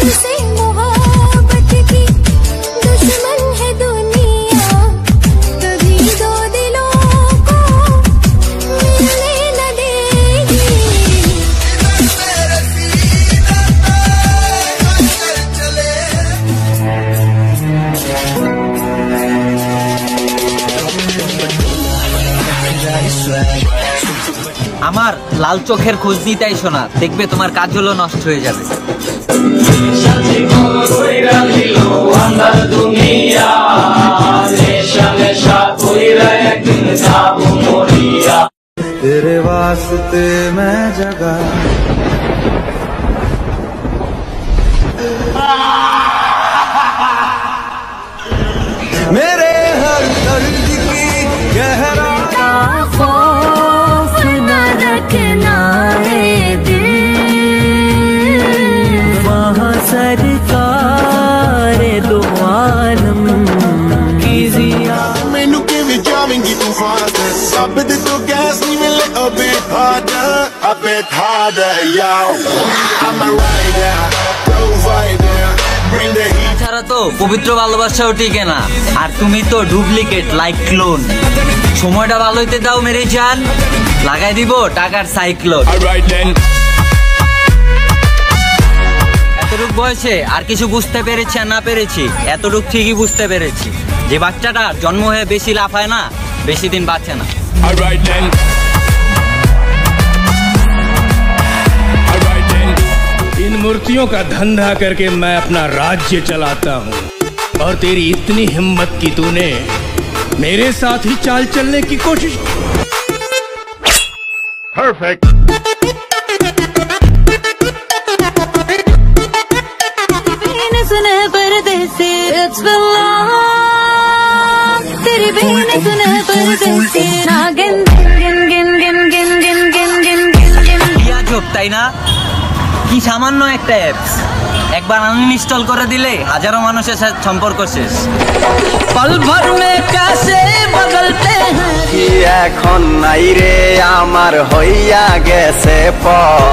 আমার লাল চোখের খোঁজ নিতে আইসো না, দেখবে তোমার কাজগুলো নষ্ট হয়ে যাবে। तेरे वास्ते मैं जगा मेरे हर दर्द की गहरा खौफ न रखना है दिल, वहाँ सरकार दो आलम की जिया। मैनू किवें जावेंगी तू फास्ट, सब दे तो गैस नहीं मिले a bit harder, yo. I'm a rider, provider, bring the heat. ছাড়া তো পবিত্র ভালোবাসাও টিকে না, আর তুমি তো ডুপ্লিকেট লাইক ক্লোন। সময়টা ভালো হইতে দাও মেরে জান, লাগাই দিব টাকার সাইক্লোন। এতটুক বয়সে আর কিছু বুঝতে পেরেছি আর না পেরেছি, এতটুক ঠিকই বুঝতে পেরেছি যে বাচ্চাটা জন্ম হয়ে বেশি লাফায় না, বেশি দিন বাঁচে না। इन मूर्तियों का धंधा करके मैं अपना राज्य चलाता हूँ, और तेरी इतनी हिम्मत की तूने मेरे साथ ही चाल चलने की कोशिश। Perfect. सुने परदेसी it's been long, तेरी बहन सुने परदेसी नागिन गिन गिन गिन गिन गिन गिन गिन गिन गिन। ইয়া জোক তাই না? কি সামান্য একটা অ্যাপস, একবার আনইনস্টল করে দিলে হাজারো মানুষের সাথে সম্পর্ক শেষ। পল ভর মে कैसे বদলতে हैं কি এখন নাই রে আমার হইয়া গেছে পর।